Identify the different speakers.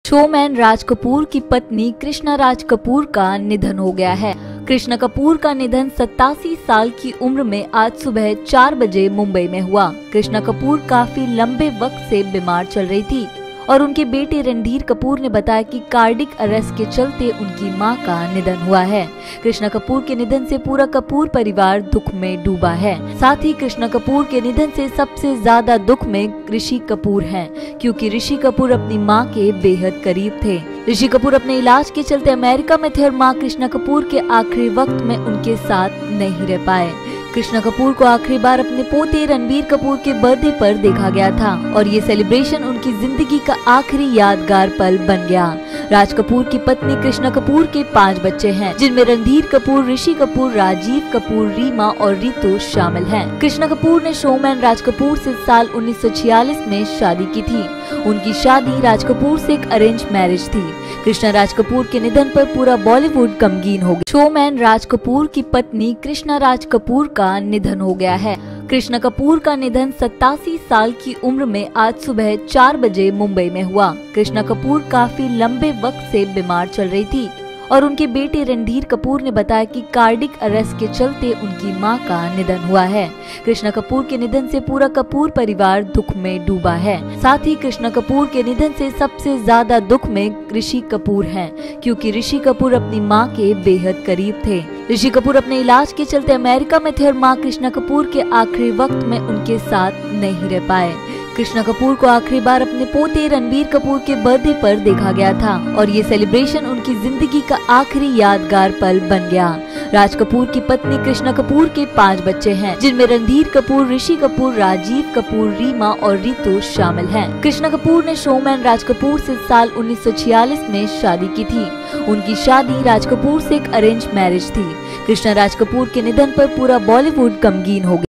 Speaker 1: Showman Raj Kapoor की पत्नी कृष्णा राज कपूर का निधन हो गया है। कृष्णा कपूर का निधन 87 साल की उम्र में आज सुबह 4 बजे मुंबई में हुआ। कृष्णा कपूर काफी लंबे वक्त से बीमार चल रही थी और उनके बेटे रणधीर कपूर ने बताया कि कार्डिक अरेस्ट के चलते उनकी मां का निधन हुआ है। कृष्णा कपूर के निधन से पूरा कपूर परिवार दुख में डूबा है। साथ ही कृष्णा कपूर के निधन से सबसे ज्यादा दुख में ऋषि कपूर हैं, क्योंकि ऋषि कपूर अपनी मां के बेहद करीब थे। ऋषि कपूर अपने इलाज के चलते अमेरिका में थे और मां कृष्णा कपूर के आखिरी वक्त में उनके साथ नहीं रह पाए। कृष्णा कपूर को आखिरी बार अपने पोते रणबीर कपूर के बर्थडे पर देखा गया था और ये सेलिब्रेशन उनकी जिंदगी का आखिरी यादगार पल बन गया। राज कपूर की पत्नी कृष्णा कपूर के 5 बच्चे हैं, जिनमें रणधीर कपूर, ऋषि कपूर, राजीव कपूर, रीमा और रितु शामिल हैं। कृष्णा कपूर ने शोमैन राज कपूर से साल 1946 में शादी की थी। उनकी शादी राज कपूर से एक अरेंज मैरिज थी। कृष्णा राज कपूर के निधन पर पूरा बॉलीवुड गमगीन हो गया। शोमैन राज कपूर की पत्नी कृष्णा राज कपूर का निधन हो गया है। कृष्णा कपूर का निधन 87 साल की उम्र में आज सुबह 4 बजे मुंबई में हुआ। कृष्णा कपूर काफी लंबे वक्त से बीमार चल रही थी और उनके बेटे रणधीर कपूर ने बताया कि कार्डिक अरेस्ट के चलते उनकी मां का निधन हुआ है। कृष्णा कपूर के निधन से पूरा कपूर परिवार दुख में डूबा है। साथ ही कृष्णा कपूर के निधन से सबसे ज्यादा दुख में ऋषि कपूर हैं, क्योंकि ऋषि कपूर अपनी मां के बेहद करीब थे। ऋषि कपूर अपने इलाज के चलते अमेरिका में थे और मां कृष्णा कपूर के आखिरी वक्त में उनके साथ नहीं रह पाए। कृष्णा कपूर को आखिरी बार अपने पोते रणबीर कपूर के बर्थडे पर देखा गया था और ये सेलिब्रेशन उनकी जिंदगी का आखिरी यादगार पल बन गया। राज कपूर की पत्नी कृष्णा कपूर के 5 बच्चे हैं, जिनमें रणधीर कपूर, ऋषि कपूर, राजीव कपूर, रीमा और रितु शामिल हैं। कृष्णा कपूर ने शोमैन राज कपूर से साल 1946 में शादी की थी। उनकी शादी राज कपूर से एक अरेंज मैरिज थी। कृष्णा राज कपूर के निधन पर पूरा बॉलीवुड गमगीन हो गया।